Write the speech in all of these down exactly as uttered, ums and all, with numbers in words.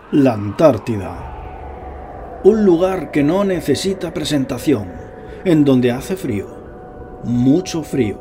La Antártida. Un lugar que no necesita presentación, en donde hace frío, mucho frío.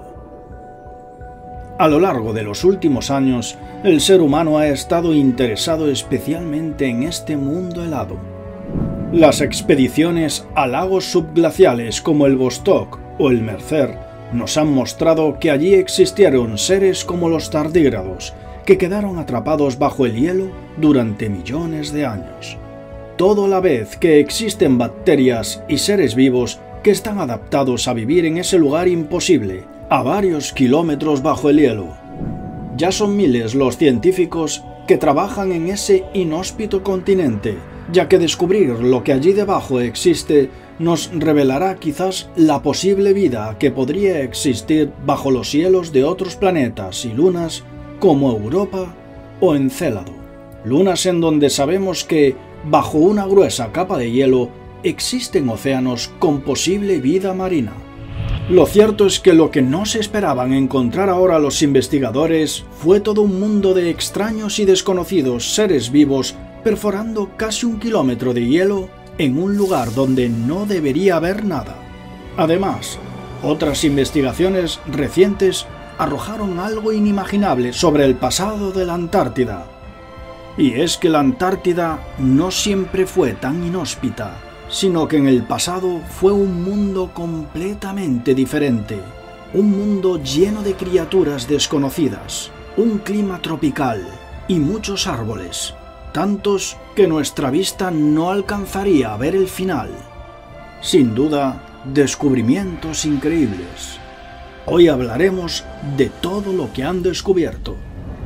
A lo largo de los últimos años, el ser humano ha estado interesado especialmente en este mundo helado. Las expediciones a lagos subglaciales como el Vostok o el Mercer nos han mostrado que allí existieron seres como los tardígrados, que quedaron atrapados bajo el hielo durante millones de años. Todo a la vez que existen bacterias y seres vivos que están adaptados a vivir en ese lugar imposible, a varios kilómetros bajo el hielo. Ya son miles los científicos que trabajan en ese inhóspito continente, ya que descubrir lo que allí debajo existe nos revelará quizás la posible vida que podría existir bajo los hielos de otros planetas y lunas como Europa o Encélado. Lunas en donde sabemos que, bajo una gruesa capa de hielo, existen océanos con posible vida marina. Lo cierto es que lo que no se esperaban encontrar ahora los investigadores fue todo un mundo de extraños y desconocidos seres vivos perforando casi un kilómetro de hielo en un lugar donde no debería haber nada. Además, otras investigaciones recientes arrojaron algo inimaginable sobre el pasado de la Antártida. Y es que la Antártida no siempre fue tan inhóspita, sino que en el pasado fue un mundo completamente diferente, un mundo lleno de criaturas desconocidas, un clima tropical y muchos árboles, tantos que nuestra vista no alcanzaría a ver el final. Sin duda, descubrimientos increíbles. Hoy hablaremos de todo lo que han descubierto.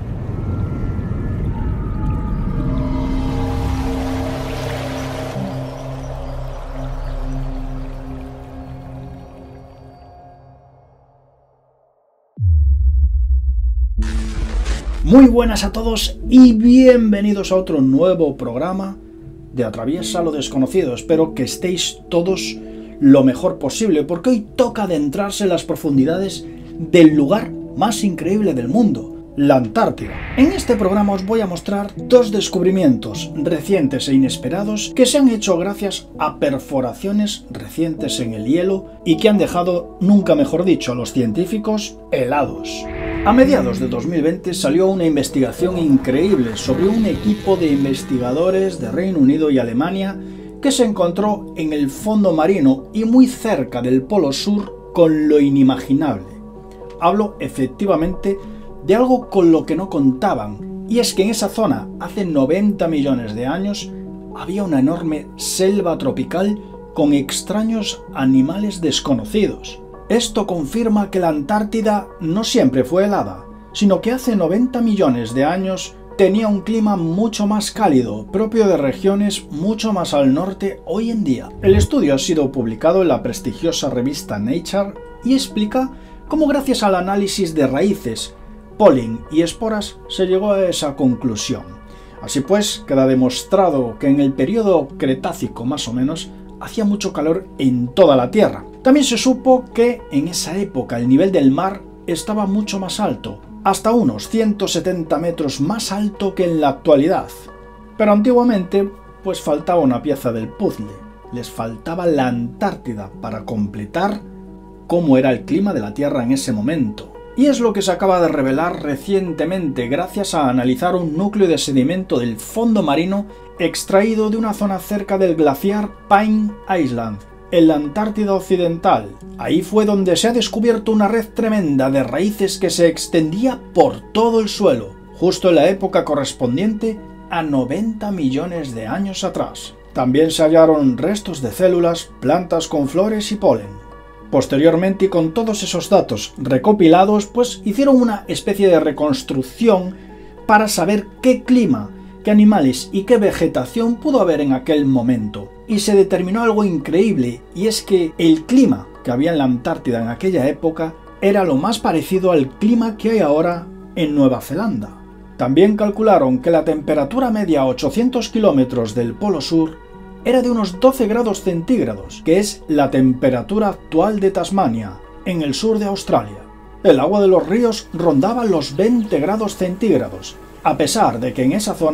Muy buenas a todos y bienvenidos a otro nuevo programa de Atraviesa lo Desconocido. Espero que estéis todos lo mejor posible, porque hoy toca adentrarse en las profundidades del lugar más increíble del mundo, la Antártida. En este programa os voy a mostrar dos descubrimientos recientes e inesperados que se han hecho gracias a perforaciones recientes en el hielo y que han dejado, nunca mejor dicho, a los científicos helados. A mediados de dos mil veinte salió una investigación increíble sobre un equipo de investigadores de Reino Unido y Alemania que se encontró en el fondo marino y muy cerca del Polo Sur con lo inimaginable. Hablo efectivamente de algo con lo que no contaban, y es que en esa zona, hace noventa millones de años, había una enorme selva tropical con extraños animales desconocidos. Esto confirma que la Antártida no siempre fue helada, sino que hace noventa millones de años tenía un clima mucho más cálido, propio de regiones mucho más al norte hoy en día. El estudio ha sido publicado en la prestigiosa revista Nature y explica cómo, gracias al análisis de raíces, polen y esporas, se llegó a esa conclusión. Así pues, queda demostrado que en el periodo Cretácico más o menos hacía mucho calor en toda la Tierra. También se supo que en esa época el nivel del mar estaba mucho más alto, hasta unos ciento setenta metros más alto que en la actualidad. Pero antiguamente, pues faltaba una pieza del puzzle. Les faltaba la Antártida para completar cómo era el clima de la Tierra en ese momento. Y es lo que se acaba de revelar recientemente gracias a analizar un núcleo de sedimento del fondo marino extraído de una zona cerca del glaciar Pine Island, en la Antártida Occidental. Ahí fue donde se ha descubierto una red tremenda de raíces que se extendía por todo el suelo, justo en la época correspondiente a noventa millones de años atrás. También se hallaron restos de células, plantas con flores y polen. Posteriormente, y con todos esos datos recopilados, pues hicieron una especie de reconstrucción para saber qué clima, qué animales y qué vegetación pudo haber en aquel momento. Y se determinó algo increíble, y es que el clima que había en la Antártida en aquella época era lo más parecido al clima que hay ahora en Nueva Zelanda. También calcularon que la temperatura media a ochocientos kilómetros del Polo Sur era de unos doce grados centígrados, que es la temperatura actual de Tasmania, en el sur de Australia. El agua de los ríos rondaba los veinte grados centígrados, a pesar de que en esa zona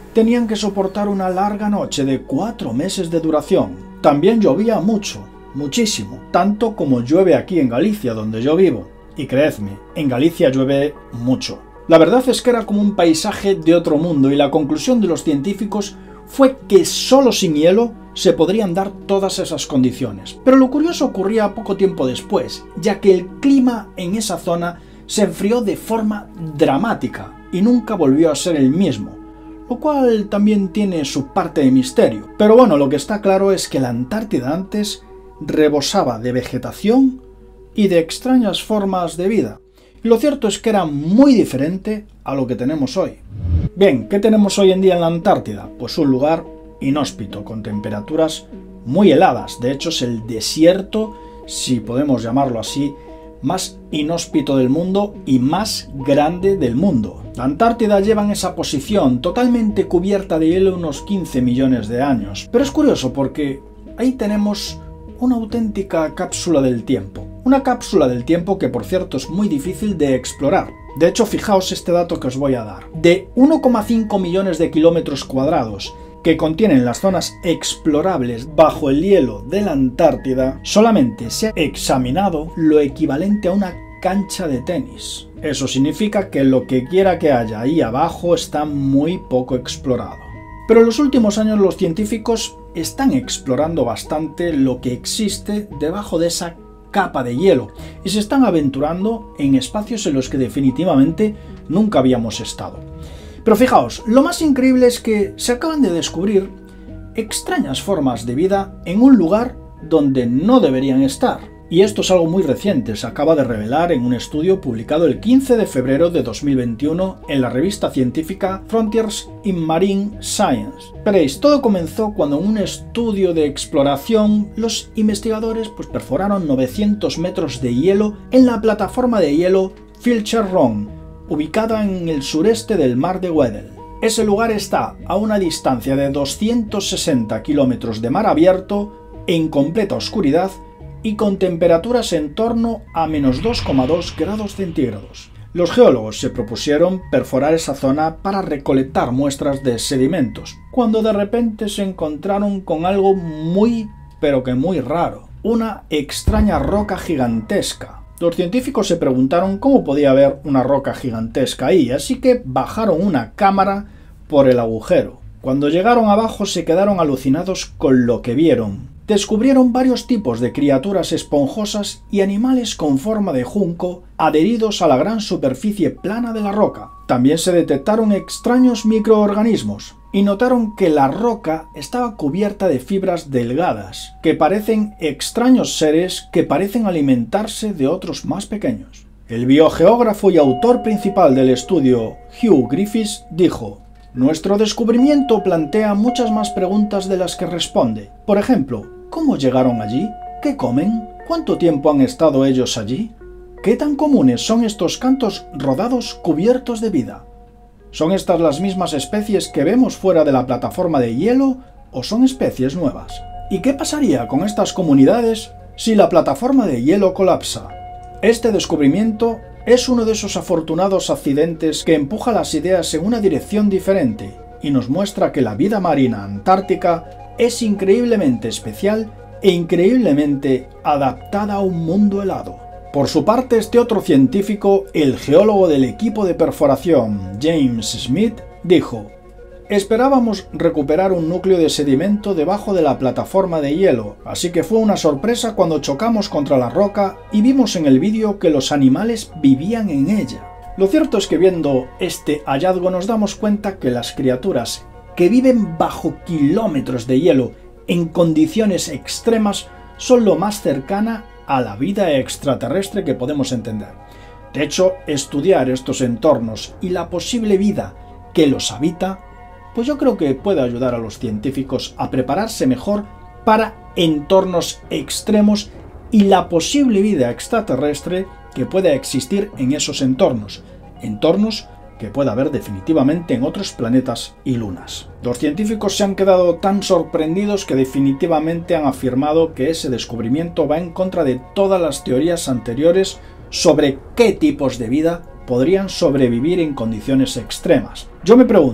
tenían que soportar una larga noche de cuatro meses de duración. También llovía mucho, muchísimo, tanto como llueve aquí en Galicia, donde yo vivo. Y creedme, en Galicia llueve mucho. La verdad es que era como un paisaje de otro mundo y la conclusión de los científicos fue que solo sin hielo se podrían dar todas esas condiciones. Pero lo curioso ocurría poco tiempo después, ya que el clima en esa zona se enfrió de forma dramática y nunca volvió a ser el mismo, lo cual también tiene su parte de misterio. Pero bueno, lo que está claro es que la Antártida antes rebosaba de vegetación y de extrañas formas de vida. Y lo cierto es que era muy diferente a lo que tenemos hoy. Bien, ¿qué tenemos hoy en día en la Antártida? Pues un lugar inhóspito, con temperaturas muy heladas. De hecho, es el desierto, si podemos llamarlo así, más inhóspito del mundo y más grande del mundo. La Antártida lleva en esa posición totalmente cubierta de hielo unos quince millones de años. Pero es curioso porque ahí tenemos una auténtica cápsula del tiempo. Una cápsula del tiempo que, por cierto, es muy difícil de explorar. De hecho, fijaos este dato que os voy a dar. De uno coma cinco millones de kilómetros cuadrados que contienen las zonas explorables bajo el hielo de la Antártida, solamente se ha examinado lo equivalente a una cancha de tenis. Eso significa que lo que quiera que haya ahí abajo está muy poco explorado. Pero en los últimos años los científicos están explorando bastante lo que existe debajo de esa capa de hielo y se están aventurando en espacios en los que definitivamente nunca habíamos estado. Pero fijaos, lo más increíble es que se acaban de descubrir extrañas formas de vida en un lugar donde no deberían estar. Y esto es algo muy reciente, se acaba de revelar en un estudio publicado el quince de febrero de dos mil veintiuno en la revista científica Frontiers in Marine Science. Veréis, todo comenzó cuando en un estudio de exploración los investigadores pues, perforaron novecientos metros de hielo en la plataforma de hielo Filcher Ronde, ubicada en el sureste del mar de Weddell. Ese lugar está a una distancia de doscientos sesenta kilómetros de mar abierto, en completa oscuridad y con temperaturas en torno a menos dos coma dos grados centígrados. Los geólogos se propusieron perforar esa zona para recolectar muestras de sedimentos, cuando de repente se encontraron con algo muy, pero que muy raro. Una extraña roca gigantesca. Los científicos se preguntaron cómo podía haber una roca gigantesca ahí, así que bajaron una cámara por el agujero. Cuando llegaron abajo se quedaron alucinados con lo que vieron. Descubrieron varios tipos de criaturas esponjosas y animales con forma de junco adheridos a la gran superficie plana de la roca. También se detectaron extraños microorganismos y notaron que la roca estaba cubierta de fibras delgadas, que parecen extraños seres que parecen alimentarse de otros más pequeños. El biogeógrafo y autor principal del estudio, Hugh Griffiths, dijo: «Nuestro descubrimiento plantea muchas más preguntas de las que responde. Por ejemplo, ¿cómo llegaron allí? ¿Qué comen? ¿Cuánto tiempo han estado ellos allí? ¿Qué tan comunes son estos cantos rodados cubiertos de vida? ¿Son estas las mismas especies que vemos fuera de la plataforma de hielo o son especies nuevas? ¿Y qué pasaría con estas comunidades si la plataforma de hielo colapsa?» Este descubrimiento es uno de esos afortunados accidentes que empuja las ideas en una dirección diferente y nos muestra que la vida marina antártica es increíblemente especial e increíblemente adaptada a un mundo helado. Por su parte, este otro científico, el geólogo del equipo de perforación, James Smith, dijo: «Esperábamos recuperar un núcleo de sedimento debajo de la plataforma de hielo, así que fue una sorpresa cuando chocamos contra la roca y vimos en el vídeo que los animales vivían en ella». Lo cierto es que viendo este hallazgo nos damos cuenta que las criaturas que viven bajo kilómetros de hielo en condiciones extremas son lo más cercana a la vida extraterrestre que podemos entender. De hecho, estudiar estos entornos y la posible vida que los habita, pues yo creo que puede ayudar a los científicos a prepararse mejor para entornos extremos y la posible vida extraterrestre que pueda existir en esos entornos, entornos que pueda haber definitivamente en otros planetas y lunas. Los científicos se han quedado tan sorprendidos que definitivamente han afirmado que ese descubrimiento va en contra de todas las teorías anteriores sobre qué tipos de vida podrían sobrevivir en condiciones extremas. Yo me pregunto,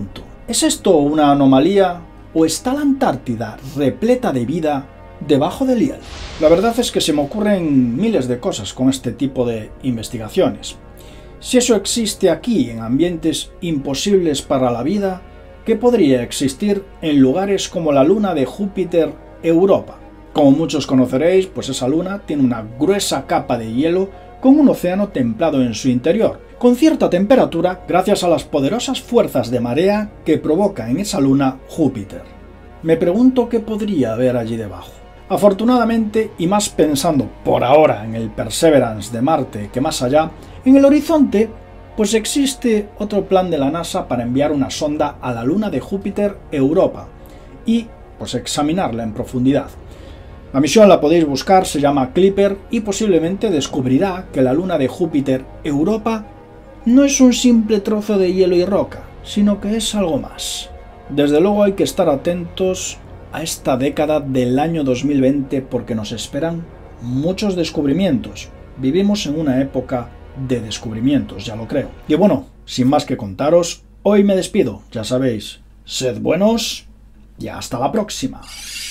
¿Es esto una anomalía o está la Antártida repleta de vida debajo del hielo? La verdad es que se me ocurren miles de cosas con este tipo de investigaciones. Si eso existe aquí en ambientes imposibles para la vida, ¿qué podría existir en lugares como la luna de Júpiter Europa? Como muchos conoceréis, pues esa luna tiene una gruesa capa de hielo con un océano templado en su interior, con cierta temperatura gracias a las poderosas fuerzas de marea que provoca en esa luna Júpiter. Me pregunto qué podría haber allí debajo. Afortunadamente, y más pensando por ahora en el Perseverance de Marte que más allá, en el horizonte, pues existe otro plan de la NASA para enviar una sonda a la luna de Júpiter Europa y pues examinarla en profundidad. La misión la podéis buscar, se llama Clipper y posiblemente descubrirá que la luna de Júpiter Europa no es un simple trozo de hielo y roca, sino que es algo más. Desde luego hay que estar atentos a esta década del año dos mil veinte porque nos esperan muchos descubrimientos. Vivimos en una época de descubrimientos, ya lo creo. Y bueno, sin más que contaros, hoy me despido, ya sabéis, sed buenos y hasta la próxima.